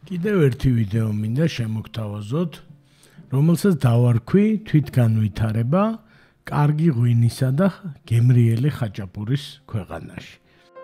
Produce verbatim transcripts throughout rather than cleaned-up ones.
კიდევ ერთი ვიდეო მინდა შემოგთავაზოთ, რომელსაც დავარქვი თვითგანვითარება, კარგი ღვინისა და გემრიელი ხაჭაპურის ქვეყანაში.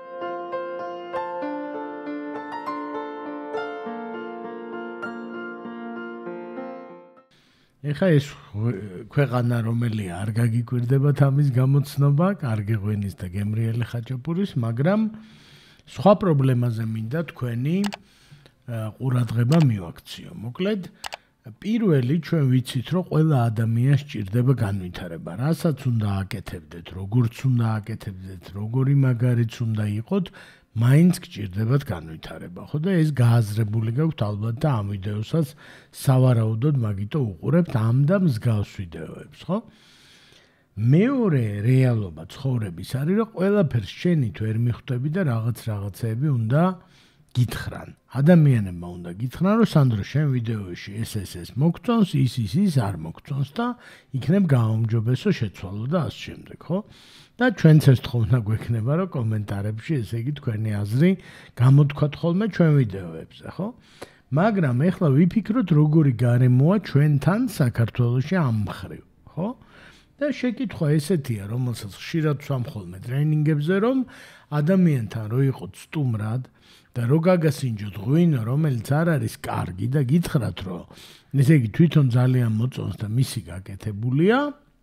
ეხა ეს ქვეყანა რომელია არ გაგიკვირდებათ ამის გამოცნობა, კარგი ღვინის და გემრიელი ხაჭაპურის, მაგრამ სხვა პრობლემაზე მინდა თქვენი ყურადღება მივაქციო. მოკლედ, პირველი ჩვენ ვიცით, რომ ყველა ადამიანს სჭირდება განვითარება. რასაც უნდა აკეთებდეთ, როგორც უნდა აკეთებდეთ, როგორი მაგარიც უნდა იყოთ, მაინც გჭირდებათ განვითარება. ხო და ეს გააზრებული გაქვთ ალბათ და ამ ვიდეოსაც სავარაუდოდ მაგიტო უყურებთ ამ და მსგავს ვიდეოებს, ხო? მეორე რეალობა ცხოვრების არის, რომ ყველაფერს შენით ვერ მიხვდები და რაღაც რაღაცეები უნდა გითხრან. ადამიანებმა უნდა გითხრან, რომ სანდრო შენ ვიდეოში ეს ეს ეს მოგწონს, ის ის ის არ მოგწონს და იქნებ გააუმჯობესო შეცვალო და ასე შემდეგ, ხო? და ჩვენც ეს თხოვნა გვექნება, რომ კომენტარებში ესე იგი თქვენი აზრი გამოთქვათ ხოლმე ჩვენ ვიდეოებზე, ხო? მაგრამ ეხლა ვიფიქროთ, როგორი გარემოა ჩვენთან საქართველოში ამ მხრივ, ხო? და შეკითხვა ესეთია, რომელსაც ხშირად ვსვამ ხოლმე ტრენინგებზე, რომ ადამიანთან რო იყოთ სტუმრად და რო გაგასინჯოთ ღვინო, რომელიც არ არის კარგი და გითხრათ, რომ ესე იგი თვითონ ძალიან მოწონს და მისი გაკეთებულია,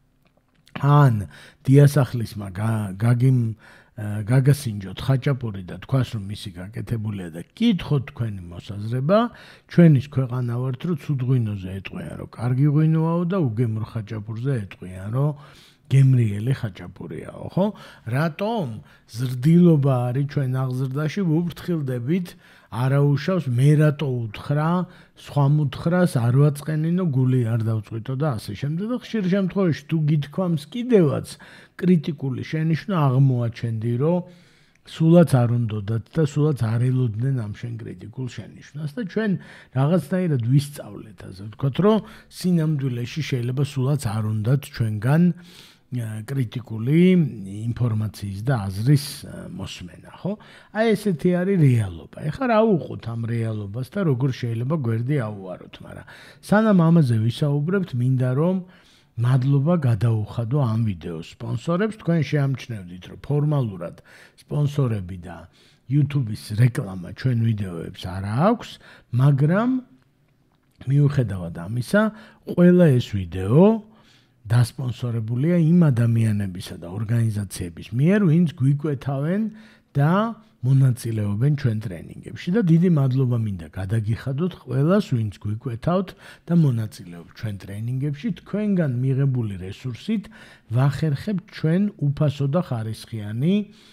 ან დიასახლისმა გაგიმ გაგასინჯოთ ხაჭაპური და თქვას, რომ მისი გაკეთებულია და კითხოთ თქვენი მოსაზრება, ჩვენის ქვეყანა ვართ, რომ ცუდ ღვინოზე ეტყვიან, რომ კარგი ღვინოაო და უგემრ ხაჭაპურზე ეტყვიან, რომ გემრიელი ხაჭაპურიაო, ხო? რატომ ზრდილობა არის ჩვენ აღზრდაში, ვუფრთხილდებით, არაუშავს მე რატო უთხრა, სხვა მუთხრას არ ვაწყენინო, გული არ დავწყვიტო და ასე შემდეგ. და ხშირ შემთხვევაში თუ გითქვამს კიდევაც კრიტიკული შენიშვნა აღმოაჩენდი, რომ სულაც არ უნდოდათ და სულაც არ ელოდნენ ამ შენ კრიტიკულ შენიშვნას და ჩვენ რაღაცნაირად ვისწავლეთ, ასე ვთქვათ, რომ სინამდვილეში შეიძლება სულაც არ უნდათ ჩვენგან კრიტიკული ინფორმაციის და აზრის მოსმენა, ხო? აი ესეთი არის რეალობა. ეხლა რა უყოთ ამ რეალობას და როგორ შეიძლება გვერდი აუვაროთ, მაგრამ სანამ ამაზე ვისაუბრებთ, მინდა რომ მადლობა გადაუხადო ამ ვიდეოს სპონსორებს. თქვენ შეამჩნევდით, რომ ფორმალურად სპონსორები და YouTube-ის რეკლამა ჩვენ ვიდეოებს არ აქვს, მაგრამ მიუხედავად ამისა, ყველა ეს ვიდეო დასპონსორებულია იმ ადამიანებისა და ორგანიზაციების მიერ, ვინც გვიკვეთავენ და მონაწილეობენ ჩვენ ტრენინგებში და დიდი მადლობა მინდა გადაგიხადოთ ყველას, ვინც გვიკვეთავთ და მონაწილეობთ ჩვენ ტრენინგებში. თქვენგან მიღებული რესურსით ვახერხებთ ჩვენ უფასო და ხარისხიანი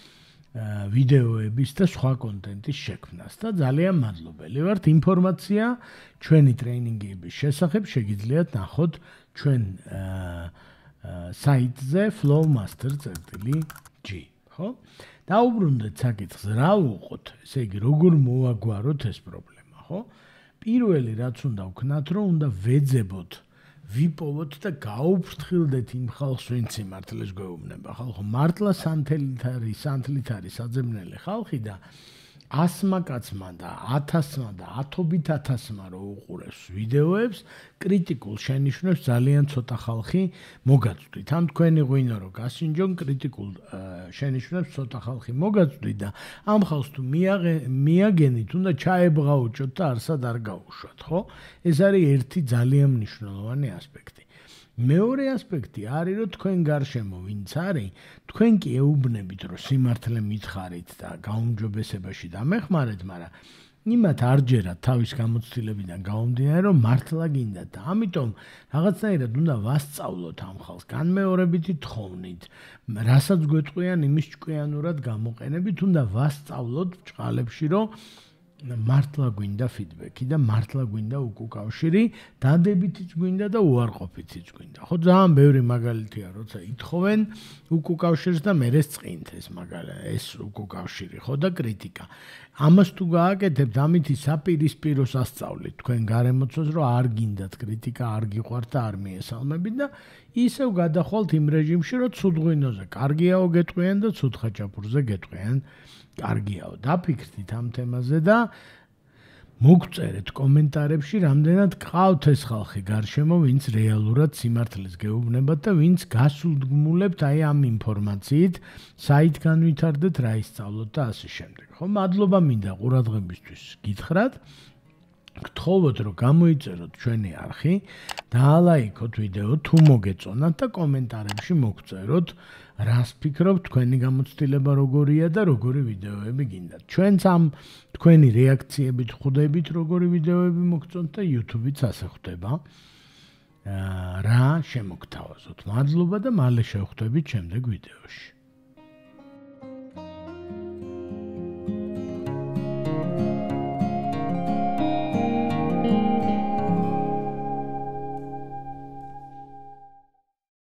ვიდეოების და სხვა კონტენტის შექმნას და ძალიან მადლობელი ვართ. ინფორმაცია ჩვენი ტრენინგების შესახებ შეგიძლიათ ნახოთ ჩვენ საიტზე flowmaster.online-ის, ხო? დაუბრუნდეთ საკითხს, რა უყოთ, ესე იგი, როგორ მოვაგვაროთ ეს პრობლემა, ხო? პირველი რაც უნდა ვქნათ, რომ უნდა ვეძებოთ, ვიპოვოთ და გაუფრთხილდეთ იმ ხალხს, ვინც სიმართლეს გვეუბნება. ხალხო, მართლა სანთლით არის, სანთლით არის საძებნელი ხალხი და ასმა კაცმა და ათასმა და ათობით ათასმა რო უყურებს ვიდეოებს, კრიტიკულ შენიშვნებს ძალიან ცოტა ხალხი მოგაწვდით. ამ თქვენი ღვინო რო გასინჯონ, კრიტიკულ შენიშვნებს ცოტა ხალხი მოგაწვდით და ამ ხალხს თუ მიაგენით, უნდა ჩაებღაუჭოთ და არსად არ გაუშვათ, ხო? ეს არის ერთი ძალიან მნიშვნელოვანი ასპექტი. მეორე ასპექტი არის, რომ თქვენ გარშემო ვინც არის, თქვენ კი ეუბნებით, რომ სიმართლე მითხარით და გაუმჯობესებაში დამეხმარეთ, მაგრამ იმათ არ ჯერათ თავის გამოცდილებიდან გამომდინარე, რომ მართლა გინდათ და ამიტომ რაღაცნაირად უნდა ვასწავლოთ ამ ხალხს, განმეორებითი თხოვნით, რასაც გვეტყვიან, იმის ჭკვიანურად გამოყენებით, უნდა ვასწავლოთ ბჭყალებში, რომ მართლა გვინდა ფიდბექი და მართლა გვინდა უკუკავშირი, დადებითიც გვინდა და უარყოფითიც გვინდა. ხო, ძალიან ბევრი მაგალითია, როცა ითხოვენ უკუკავშირს და მერე წqინთ ეს მაგალითი, ეს უკუკავშირი, ხო და კრიტიკა. ამას თუ გააკეთებთ, ამითი საპირისპიროს ასწავლით თქვენ გარემოცვას, რომ არ გინდათ კრიტიკა, არ გიყვართ და არ მიესალმებით და ისევ გადახვალთ იმ რეჟიმში, რომ ცუდ ღვინოზე კარგიაო გეტყვიან და ცუდ ხაჭაპურზე გეტყვიან კარგიაო. დაფიქრდით ამ თემაზე და მოგწერეთ კომენტარებში, რამდენად გყავთ ეს ხალხი გარშემო, ვინც რეალურად სიმართლეს გეუბნებათ და ვინც გასულდგმულებთ აი ამ ინფორმაციით, საით განვითარდეთ, რა ისწავლოთ და ასე შემდეგ. ხო, მადლობა მინდა ყურადღებისთვის გითხრათ. გთხოვოთ, რომ გამოიწეროთ ჩვენი არხი, დაალაიქოთ ვიდეო, თუ მოგეწონათ და კომენტარებში მოგწეროთ, რას ფიქრობთ, თქვენი გამოცდილება როგორია და როგორი ვიდეოები გინდათ. ჩვენც ამ თქვენი რეაქციებით ხვდებით, როგორი ვიდეოები მოგწონთ და YouTube-იც ასე ხვდება. რა შემოგთავაზოთ. მადლობა და მალე შევხვდებით შემდეგ ვიდეოში.